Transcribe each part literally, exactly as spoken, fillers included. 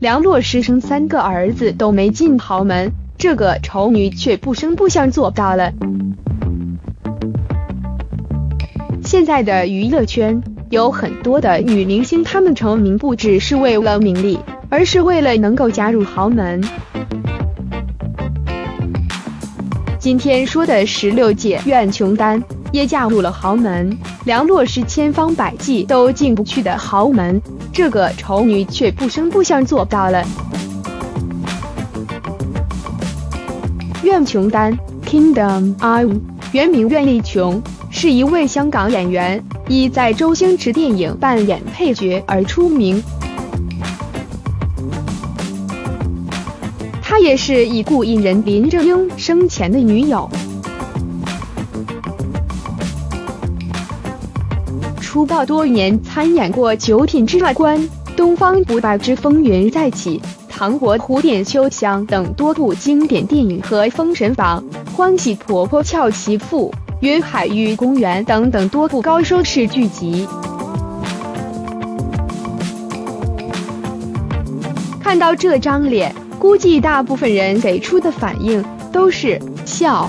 梁洛施生三个儿子都没进豪门，这个丑女却不声不响做到了。现在的娱乐圈有很多的女明星，她们成名不只是为了名利，而是为了能够加入豪门。今天说的十六姐苑琼丹也嫁入了豪门，梁洛施千方百计都进不去的豪门，这个丑女却不声不响做到了。苑琼丹 Kingdom I， 原名苑丽琼，是一位香港演员，以在周星驰电影扮演配角而出名。她也是已故艺人林正英生前的女友。出道多年，参演过《九品芝麻官》《东方不败之风云再起》《唐伯虎点秋香》等多部经典电影和《封神榜》《欢喜婆婆俏媳妇》《云海玉公园》等等多部高收视剧集。看到这张脸，估计大部分人给出的反应都是笑。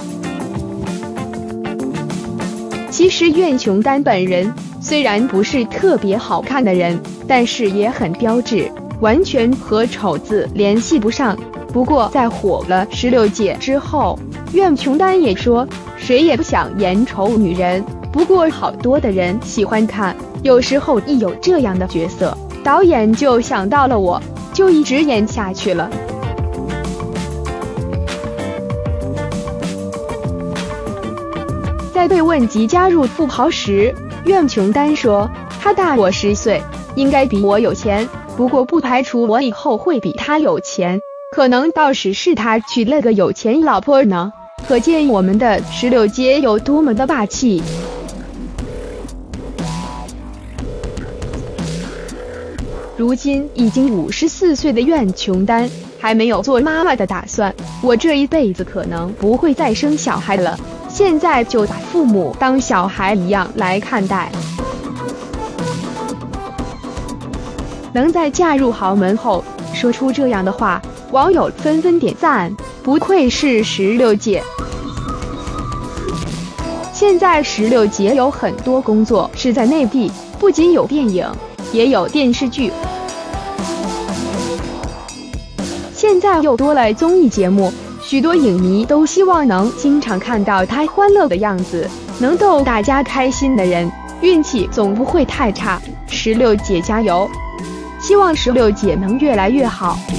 其实苑琼丹本人虽然不是特别好看的人，但是也很标致，完全和丑字联系不上。不过在火了十六姐之后，苑琼丹也说，谁也不想演丑女人，不过好多的人喜欢看，有时候一有这样的角色，导演就想到了我，就一直演下去了。在被问及加入富豪时，苑琼丹说，他大我十岁，应该比我有钱，不过不排除我以后会比他有钱，可能到时是他娶了个有钱老婆呢。可见我们的十六姐有多么的霸气。如今已经五十四岁的苑琼丹还没有做妈妈的打算，我这一辈子可能不会再生小孩了，现在就把父母当小孩一样来看待。能在嫁入豪门后说出这样的话，网友纷纷点赞，不愧是十六姐。现在十六姐有很多工作是在内地，不仅有电影，也有电视剧，现在又多了综艺节目，许多影迷都希望能经常看到她欢乐的样子，能逗大家开心的人，运气总不会太差。十六姐加油！希望十六姐能越来越好。